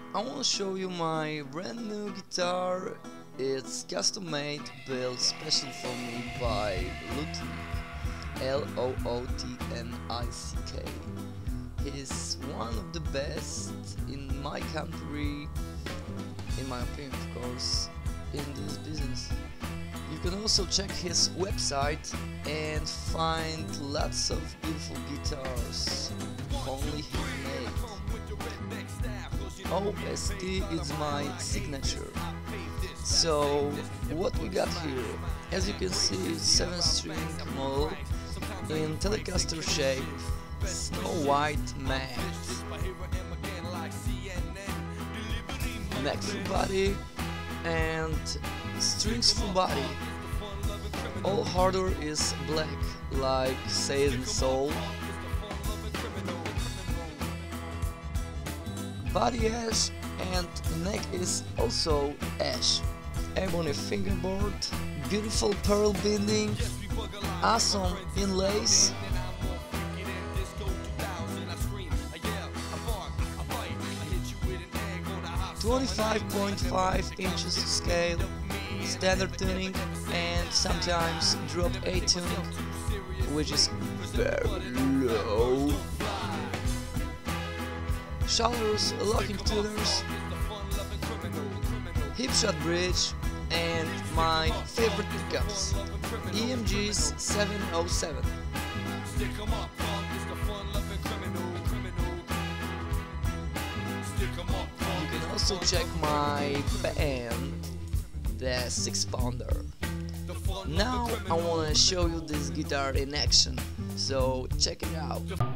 I want to show you my brand new guitar. It's custom made, built special for me by Lootnik, Lootnik. He's one of the best in my country, in my opinion of course, in this business. You can also check his website and find lots of beautiful guitars, only handmade. OST is my signature. So what we got here? As you can see, 7-string model in Telecaster shape, Snow White matte, neck full body and strings full body. All hardware is black, like Satan Soul. Body ash and neck is also ash. Ebony fingerboard, beautiful pearl binding, awesome inlays. 25.5 inches to scale, standard tuning, and sometimes drop A tuning, which is very low. Shoulders, locking tuners, hip shot bridge, and my favorite pickups, EMG's 707. You can also check my band, the 6-pounder. Now I wanna show you this guitar in action, so check it out.